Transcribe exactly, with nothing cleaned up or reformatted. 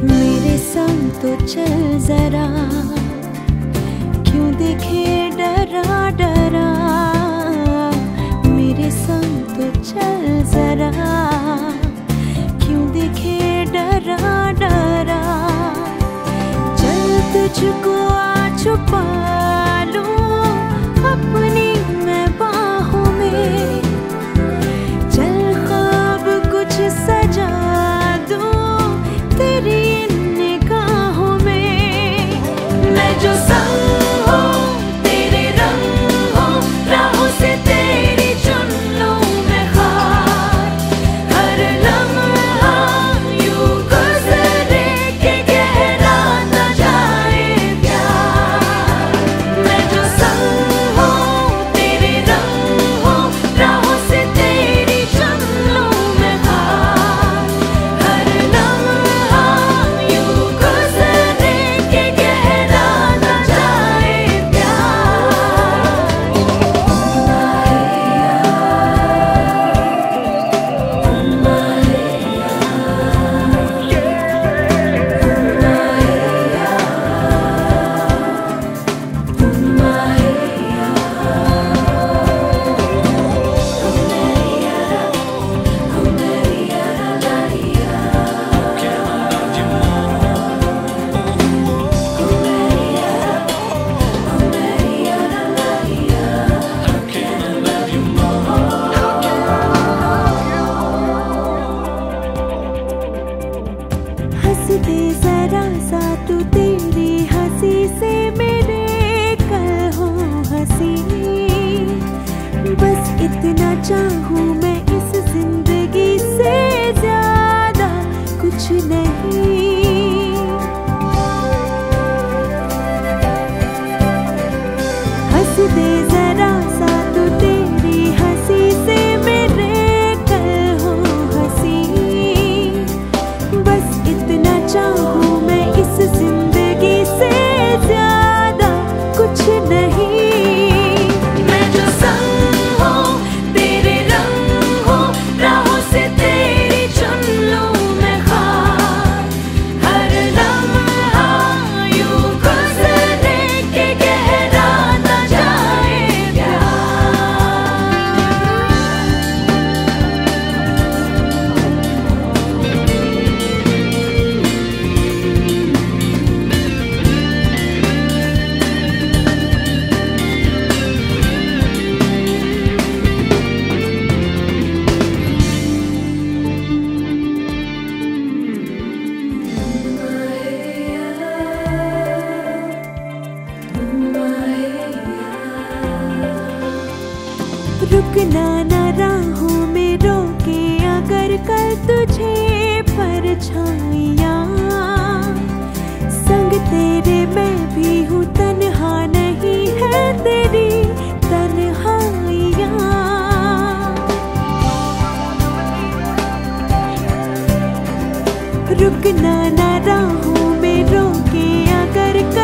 मेरे संग तो चल जरा, क्यों देखे डरा डरा। मेरे संग तो चल जरा, क्यों देखे डरा डरा। चल तुझको आ छुपा लूं अपनी मैं बाहों में। चल ख्वाब कुछ सजा दूं तेरी इन निगाहों में। मैं जो संग हूँ तेरे रंग हूँ, राहों से तेरी चुन लूं मैं हार। हर लम्हा यूं गुजरे के गहरा न जाए प्यार। मैं जो संग हूँ तेरे रंग हूँ, राहों से तेरी चुन लूं मैं हार। हर लम्हा यूं गुजरे के गहरा न जाए प्यार। हंस दे जरा सा तू, तेरी हंसी से मेरे कल हो हंसी। बस इतना चाहूँ मैं इस जिंदगी से, ज्यादा कुछ नहीं। हंस दे जरा सा तू, तेरी हंसी से मेरे कल हो हंसी। बस इतना चाहूँ मैं इस जिंदगी से, ज्यादा कुछ नहीं। मैं जो संग हूँ तेरे रंग हूँ, राहों से तेरी चुन लूं मैं हार। हर लम्हा यूं गुजरे के गहरा न जाए प्यार। रुकना न राहों में रोके अगर कल तुझे परछाइयाँ। संग तेरे मैं भी हूँ, तन्हा नहीं है तेरी तन्हाइयाँ। रुकना न राहों में रोके अगर